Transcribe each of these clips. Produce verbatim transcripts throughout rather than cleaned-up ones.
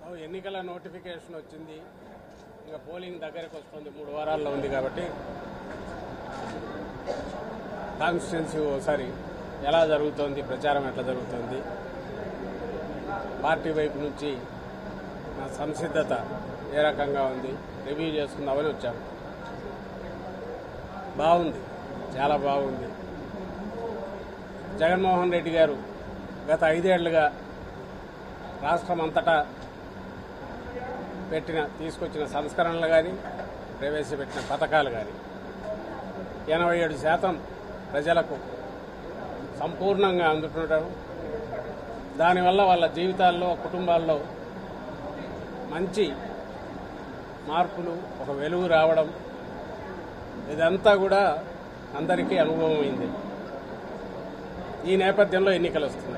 ఎన్నికల నోటిఫికేషన్ వచ్చింది. ఇంకా పోలింగ్ దగ్గరకు వస్తుంది, మూడు వారాల్లో ఉంది కాబట్టి కాన్స్టిట్యున్సీ ఒకసారి ఎలా జరుగుతోంది, ప్రచారం ఎట్లా జరుగుతుంది, పార్టీ వైపు నుంచి నా సంసిద్ధత ఏ రకంగా ఉంది రివ్యూ చేసుకుందామని వచ్చాము. బాగుంది, చాలా బాగుంది. జగన్మోహన్ రెడ్డి గారు గత ఐదేళ్లుగా రాష్ట్రం అంతటా పెట్టిన తీసుకొచ్చిన సంస్కరణలు కానీ ప్రవేశపెట్టిన పథకాలు కానీ ఎనభై ఏడు శాతం ప్రజలకు సంపూర్ణంగా అందుతుంటారు. దానివల్ల వాళ్ళ జీవితాల్లో, కుటుంబాల్లో మంచి మార్పులు, ఒక వెలుగు రావడం, ఇదంతా కూడా అందరికీ అనుభవం అయింది. ఈ నేపథ్యంలో ఎన్నికలు వస్తున్నాయి.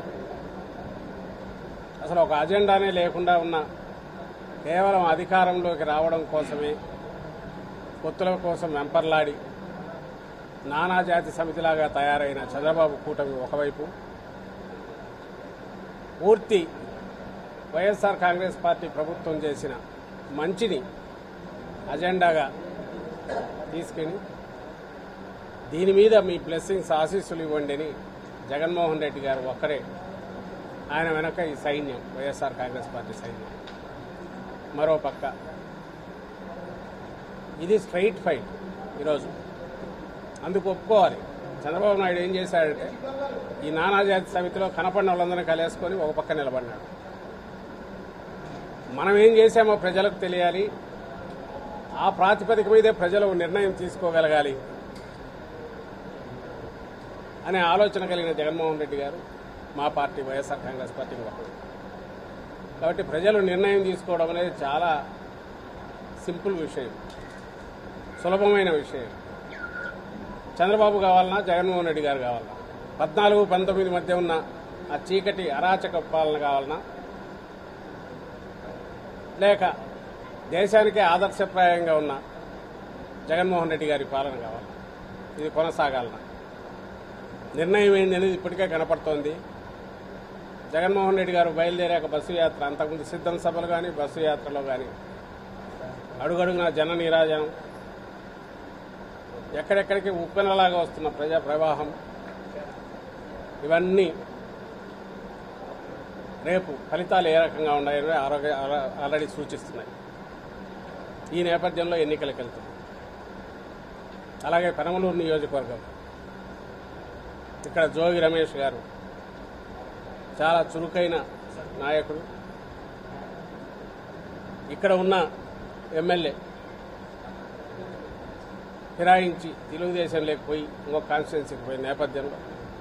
అసలు ఒక అజెండానే లేకుండా ఉన్న కేవలం అధికారంలోకి రావడం కోసమే పొత్తుల కోసం వెంపర్లాడి నానాజాతి సమితిలాగా తయారైన చంద్రబాబు కూటమి ఒకవైపు, పూర్తి వైఎస్ఆర్ కాంగ్రెస్ పార్టీ ప్రభుత్వం చేసిన మంచిని అజెండాగా తీసుకుని దీని మీద మీ బ్లెస్సింగ్స్, ఆశీస్సులు ఇవ్వండి అని జగన్మోహన్ రెడ్డి గారు ఒక్కరే, ఆయన వెనక ఈ సైన్యం, వైఎస్ఆర్ కాంగ్రెస్ పార్టీ సైన్యం. మరో పక్క ఇది స్ట్రైట్ ఫైట్ ఈరోజు, అందుకు ఒప్పుకోవాలి. చంద్రబాబు నాయుడు ఏం చేశాడంటే ఈ నానాజాతి సమితిలో కనపడిన వాళ్ళందరినీ కలిసుకొని ఒక పక్క నిలబడినాడు. మనం ఏం చేశామో ప్రజలకు తెలియాలి, ఆ ప్రాతిపదిక మీదే ప్రజలు నిర్ణయం తీసుకోగలగాలి అనే ఆలోచన కలిగిన జగన్మోహన్ రెడ్డి గారు మా పార్టీ వైఎస్ఆర్ కాంగ్రెస్ పార్టీ ఒకరు. కాబట్టి ప్రజలు నిర్ణయం తీసుకోవడం అనేది చాలా సింపుల్ విషయం, సులభమైన విషయం. చంద్రబాబు కావాలన్నా, జగన్మోహన్ రెడ్డి గారు కావాలన్నా, పద్నాలుగు పంతొమ్మిది మధ్య ఉన్న ఆ చీకటి అరాచక పాలన కావాలన్నా, లేక దేశానికే ఆదర్శప్రాయంగా ఉన్న జగన్మోహన్ రెడ్డి గారి పాలన కావాలి, ఇది కొనసాగాలన్నా నిర్ణయం ఏంది అనేది ఇప్పటికే కనపడుతోంది. జగన్మోహన్ రెడ్డి గారు బయలుదేరాక బస్సు యాత్ర, అంతకుముందు సిద్ధం సభలు కానీ బస్సు యాత్రలో కానీ అడుగడుగున జన నీరాజనం, ఎక్కడెక్కడికి ఉప్పెనలాగా వస్తున్న ప్రజా ప్రవాహం, ఇవన్నీ రేపు ఫలితాలు ఏ రకంగా ఉన్నాయని ఆరోగ్య ఆల్రెడీ సూచిస్తున్నాయి. ఈ నేపథ్యంలో ఎన్నికలకు వెళ్తుంది. అలాగే పెనమలూరు నియోజకవర్గం, ఇక్కడ జోగి రమేష్ గారు చాలా చురుకైన నాయకుడు. ఇక్కడ ఉన్న ఎమ్మెల్యే ఫిరాయించి తెలుగుదేశం లేకపోయి ఇంకొక కాన్స్టిట్యున్సీకి పోయిన నేపథ్యంలో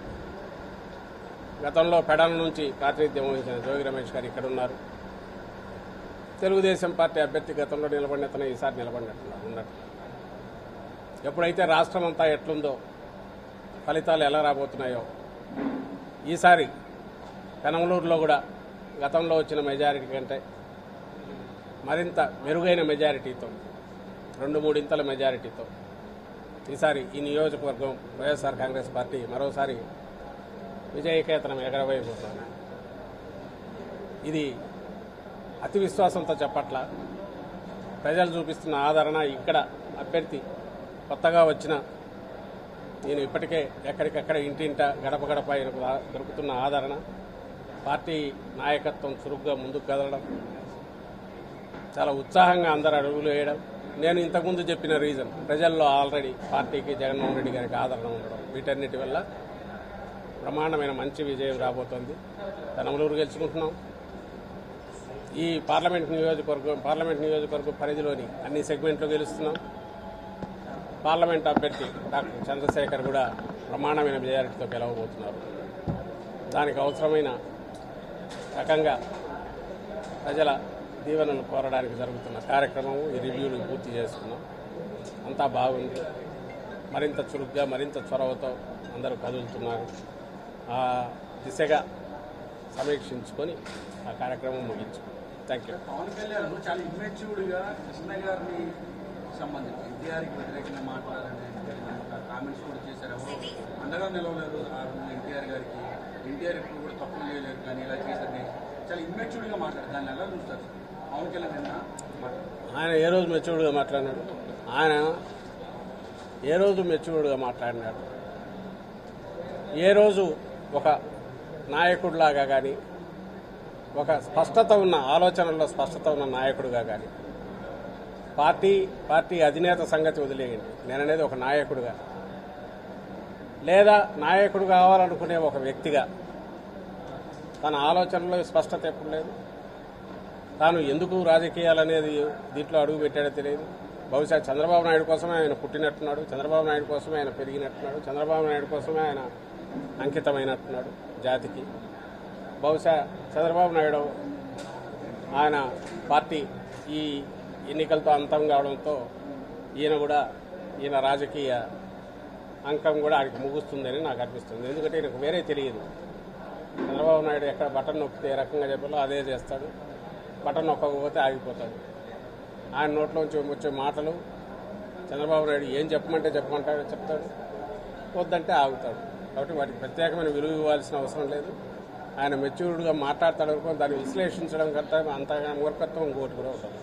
గతంలో పెడల నుంచి ప్రాతినిధ్యం వహించిన జోగి రమేష్ గారు ఇక్కడ ఉన్నారు. తెలుగుదేశం పార్టీ అభ్యర్థి గతంలో నిలబడినతనే ఈసారి నిలబడినట్టున్నారు ఉన్నట్టు. ఎప్పుడైతే రాష్ట్రం అంతా ఎట్లుందో, ఫలితాలు ఎలా రాబోతున్నాయో, ఈసారి పెనమలూరులో కూడా గతంలో వచ్చిన మెజారిటీ కంటే మరింత మెరుగైన మెజారిటీతో, రెండు మూడింతల మెజారిటీతో ఈసారి ఈ నియోజకవర్గం వైఎస్ఆర్ కాంగ్రెస్ పార్టీ మరోసారి విజయకేతనం ఎగరవేయబోతోంది. ఇది అతి విశ్వాసంతో చెప్పట్ల, ప్రజలు చూపిస్తున్న ఆదరణ, ఇక్కడ అభ్యర్థి కొత్తగా వచ్చిన నేను ఇప్పటికే ఎక్కడికెక్కడ ఇంటింట గడప గడప దొరుకుతున్న ఆదరణ, పార్టీ నాయకత్వం చురుగ్గా ముందుకు కదలడం, చాలా ఉత్సాహంగా అందరూ అడుగులు వేయడం, నేను ఇంతకుముందు చెప్పిన రీజన్ ప్రజల్లో ఆల్రెడీ పార్టీకి, జగన్మోహన్ రెడ్డి గారికి ఆదరణ ఉండడం, వీటన్నిటి వల్ల బ్రహ్మాండమైన మంచి విజయం రాబోతోంది. పెనమలూరు గెలుచుకుంటున్నాం. ఈ పార్లమెంట్ నియోజకవర్గం పార్లమెంట్ నియోజకవర్గం పరిధిలోని అన్ని సెగ్మెంట్లు గెలుస్తున్నాం. పార్లమెంట్ అభ్యర్థి డాక్టర్ చంద్రశేఖర్ కూడా బ్రహ్మాండమైన మెజారిటీతో గెలవబోతున్నారు. దానికి అవసరమైన రకంగా ప్రజల దీవెనలు కోరడానికి జరుగుతున్న కార్యక్రమం, ఈ రివ్యూలు పూర్తి చేసుకున్నాం. అంతా బాగుంది. మరింత చురుగ్గా, మరింత చొరవతో అందరూ కదులుతున్నారు. ఆ దిశగా సమీక్షించుకొని ఆ కార్యక్రమం ముగించుకున్నాం. Thank you. పవన్ కళ్యాణ్ చాలా ఇమ్మెచ్యూర్డ్గా కృష్ణ గారిని సంబంధించి ఎన్టీఆర్కి వ్యతిరేకంగా మాట్లాడాలని కామెంట్స్ కూడా చేశారు. ఎవరు అండగా నిలవలేరు ఆ ఎన్టీఆర్ గారికి, ఎన్టీఆర్ ఇప్పుడు కూడా తప్పులు చేయలేరు కానీ ఇలా చేశారని చాలా ఇమ్మెచ్యూర్డ్గా మాట్లాడారు. దాన్ని ఎలా చూస్తారు? పవన్ కళ్యాణ్ నిన్న ఆయన ఏ రోజు మెచ్యూర్డ్గా మాట్లాడినాడు? ఆయన ఏ రోజు మెచ్యూర్డ్గా మాట్లాడినాడు? ఏ రోజు ఒక నాయకుడిలాగా కానీ, ఒక స్పష్టత ఉన్న ఆలోచనల్లో స్పష్టత ఉన్న నాయకుడిగా కానీ, పార్టీ పార్టీ అధినేత సంగతి వదిలేయండి, నేననేది ఒక నాయకుడిగా, లేదా నాయకుడు కావాలనుకునే ఒక వ్యక్తిగా తన ఆలోచనలో స్పష్టత ఎప్పుడు లేదు. తాను ఎందుకు రాజకీయాలనేది దీంట్లో అడుగు పెట్టాడో తెలియదు. బహుశా చంద్రబాబు నాయుడు కోసమే ఆయన పుట్టినట్టున్నాడు, చంద్రబాబు నాయుడు కోసమే ఆయన పెరిగినట్టున్నాడు, చంద్రబాబు నాయుడు కోసమే ఆయన అంకితమైనట్టున్నాడు జాతికి. బహుశా చంద్రబాబు నాయుడు ఆయన పార్టీ ఈ ఎన్నికలతో అంతం కావడంతో ఈయన కూడా ఈయన రాజకీయ అంకం కూడా ఆయనకు ముగుస్తుందని నాకు అనిపిస్తుంది. ఎందుకంటే ఈయనకు వేరే తెలియదు. చంద్రబాబు నాయుడు ఎక్కడ బటన్ నొక్కితే ఏ రకంగా చెప్పాలో అదే చేస్తాడు, బటన్ నొక్కకపోతే ఆగిపోతాడు. ఆయన నోట్లోంచి వచ్చే మాటలు చంద్రబాబు నాయుడు ఏం చెప్పమంటే చెప్పమంటాడు చెప్తాడు, వద్దంటే ఆగుతాడు. కాబట్టి వాటికి ప్రత్యేకమైన విలువ ఇవ్వాల్సిన అవసరం లేదు. ఆయన మెచ్యూర్డ్గా మాట్లాడతాడు అనుకో, దాన్ని విశ్లేషించడం కంటే అంతగా మూర్ఖత్వం ఇంకోటి కూడా ఉంటుంది.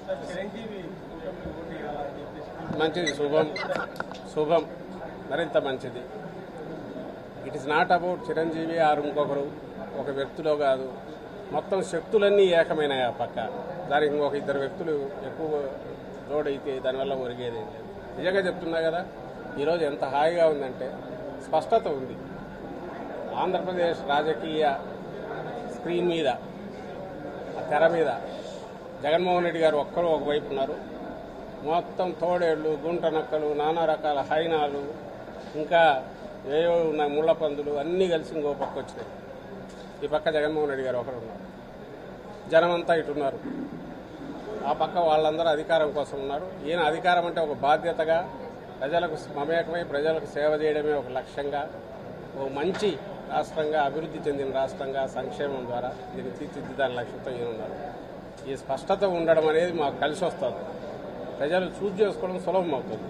మంచిది, శుభం శుభం మరింత మంచిది. It is not about Chiranjeevi ఆరు ఇంకొకరు ఒక వ్యక్తిలో కాదు, మొత్తం శక్తులన్నీ ఏకమైనాయి ఆ పక్క. దానికి ఇంకొక ఇద్దరు వ్యక్తులు ఎక్కువ తోడైతే దానివల్ల ఒరిగేది ఏం లేదు. నిజంగా చెప్తున్నా కదా, ఈరోజు ఎంత హాయిగా ఉందంటే స్పష్టత ఉంది. ఆంధ్రప్రదేశ్ రాజకీయ స్క్రీన్ మీద, ఆ తెర మీద జగన్మోహన్ రెడ్డి గారు ఒక్కరు ఒకవైపు ఉన్నారు. మొత్తం తోడేళ్లు, గుంట నక్కలు, నానా రకాల హైనాలు, ఇంకా ఏవో ఉన్నాయి ముళ్ళ పందులు అన్నీ కలిసి ఇంకో పక్క వచ్చినాయి. ఈ పక్క జగన్మోహన్ రెడ్డి గారు ఒకరు ఉన్నారు. జనమంతా ఇటున్నారు. ఆ పక్క వాళ్ళందరూ అధికారం కోసం ఉన్నారు. ఈయన అధికారం అంటే ఒక బాధ్యతగా ప్రజలకు మమేకమై ప్రజలకు సేవ చేయడమే ఒక లక్ష్యంగా, ఓ మంచి రాష్ట్రంగా, అభివృద్ధి చెందిన రాష్ట్రంగా సంక్షేమం ద్వారా దీన్ని తీర్చిదిద్దాని లక్ష్యంతో ఈయన ఉన్నారు. ఈ స్పష్టత ఉండడం అనేది మాకు కలిసి వస్తుంది. ప్రజలు చూజ్ చేసుకోవడం సులభం అవుతుంది.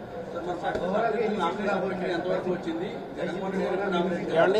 ఏమండి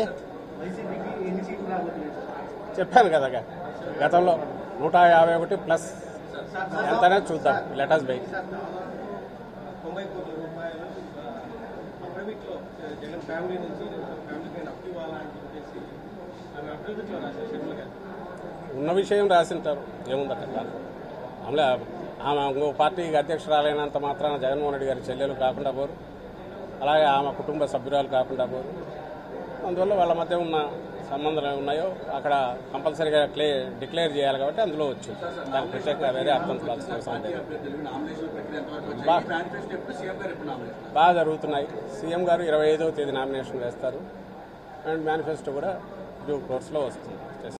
చెప్పాను కదా, గతంలో నూట యాభై ఒకటి ప్లస్ ఎంతనే చూద్దాం. లెటర్స్ బై తొంభై కోట్ల రూపాయలు అప్రమిట్లో జగన్ ఫ్యామిలీ నుంచి ఫ్యామిలీ పైన అప్పు ఇవ్వాలని చెప్పేసి ఆమె అభివృద్ధిలో రాశారు షర్మిల గారు. ఉన్న విషయం రాసింటారు, ఏముందట. ఆమె ఆమె ఇంకో పార్టీకి అధ్యక్షురాలైనంత మాత్రాన జగన్మోహన్ రెడ్డి గారి చెల్లెలు కాకుండా పోరు, అలాగే ఆమె కుటుంబ సభ్యురాలు కాకుండా పోరు. అందువల్ల వాళ్ళ మధ్య ఉన్న సంబంధాలు ఉన్నాయో అక్కడ కంపల్సరీగా క్లే డిక్లేర్ చేయాలి కాబట్టి అందులో వచ్చింది. దానికి ప్రత్యేకంగా వేరే అర్థం కావాల్సిన అవసరం లేదు. బాగా జరుగుతున్నాయి. సీఎం గారు ఇరవై ఐదవ తేదీ నామినేషన్ వేస్తారు అండ్ మేనిఫెస్టో కూడా డ్యూ కోర్స్లో వస్తుంది.